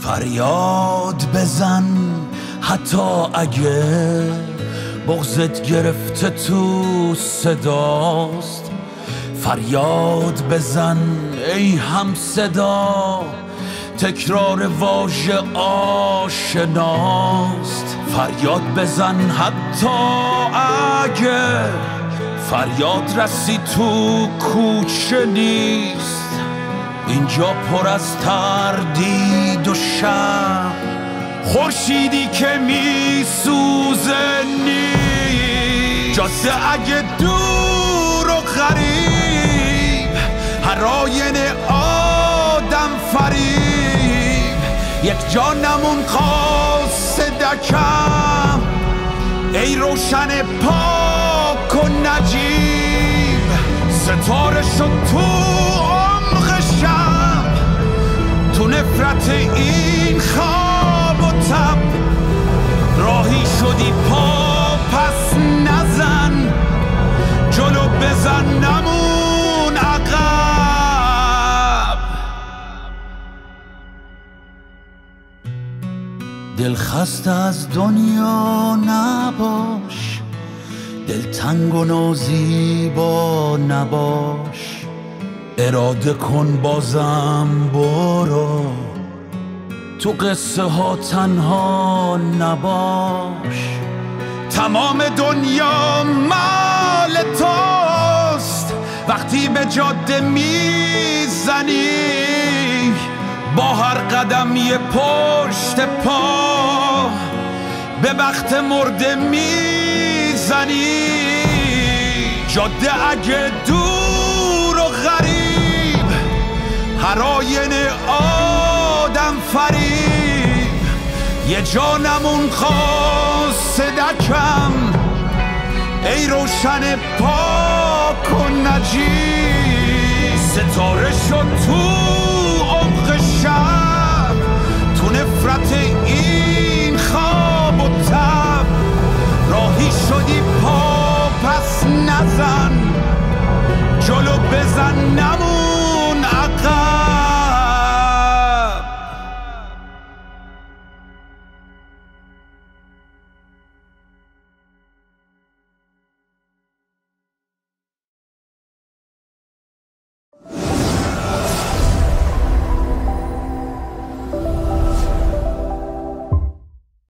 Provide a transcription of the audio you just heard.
فریاد بزن حتی اگه بغضت گرفته تو صداست، فریاد بزن ای هم صدا، تکرار واژه آشناست. فریاد بزن حتی اگه فریاد رسی تو کوچه نیست، اینجا پر از تردید و شب، خورشیدی که میسوزه نیست. جاده اگه دور و غریب، هر آینه آدم فریب، یک جا نمون قاصدکم ای روشن پاک و نجیب. ستاره شد تو عمق شب، تو نفرت این خواب و تب، راهی شدی پا پس نزن، جلو بزن نمون عقب. دلخسته از دنیا نباش، دلتنگ و نازیبا نباش، اراده کن بازم برو، تو قصه ها تنها نباش. تمام دنیا مال توست، وقتی به جاده میزنی با هر قدم یه پشت پا به بخت مرده میزنی. جاده اگه دور و غریب، هر آینه آدم فریب، یه جا نمون قاصدکم ای روشن پاک و نجیب. ستاره شد تو